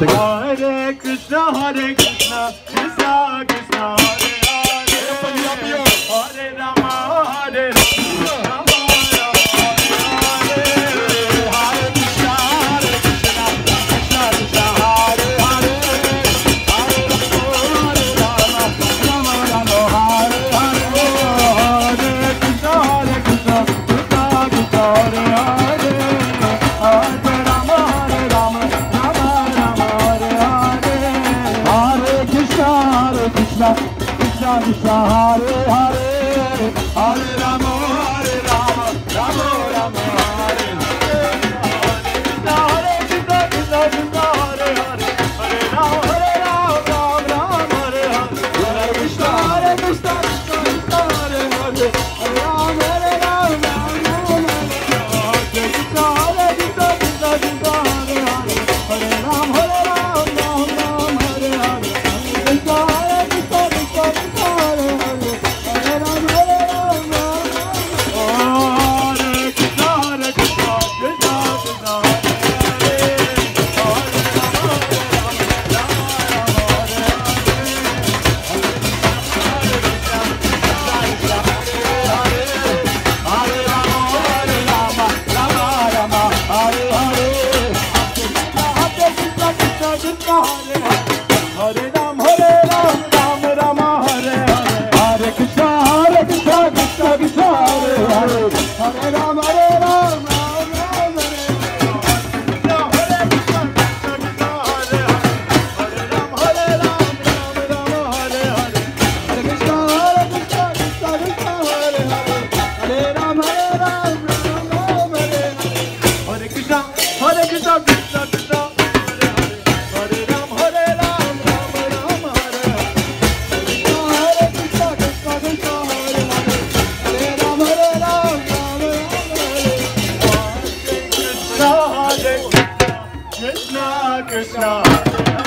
Hare Krishna, Krishna Krishna, Hare Hare, Hare Rama, Hare Rama, Hare Krishna, Krishna Krishna, Hare Hare, Hare Rama, Rama Rama, Hare Hare, Hare Krishna, Krishna Krishna, Hare Hare, Hare Rama, Rama Rama, Hare Hare, Hare Krishna, Krishna Krishna, Hare Hare, Hare Rama, Rama Rama, Hare Hare, Hare Krishna, Krishna Krishna, Hare Hare, Hare Rama, Rama Rama, Hare Hare, Hare Krishna, Krishna Krishna, Hare Hare, Hare Rama, Rama Rama, Hare Krishna, Krishna Krishna, Hare Hare, Hare Rama, Rama Rama, Hare Hare, Hare Krishna, Krishna Krishna, Hare Hare, Hare Rama, Rama Hare Krishna, Krishna Krishna, Hare Ram, Ram Rama, Hare Hare, Hare Krishna, Krishna Krishna, Hare Hare, Hare Ram, Ram Ram, Hare Krishna, Krishna Hare Hare, Hare Ram, Ram Ram, Hare Hare, Hare Krishna, Krishna Krishna, Hare Hare, Hare Ram, Ram Ram, Hare Hare, Hare Krishna, Krishna Krishna, Hare Ram, Ram Ram, Hare Hare, Hare Krishna, Krishna Krishna, Hare Hare, Hare Ram, Ram Hare Krishna, Krishna Krishna, Hare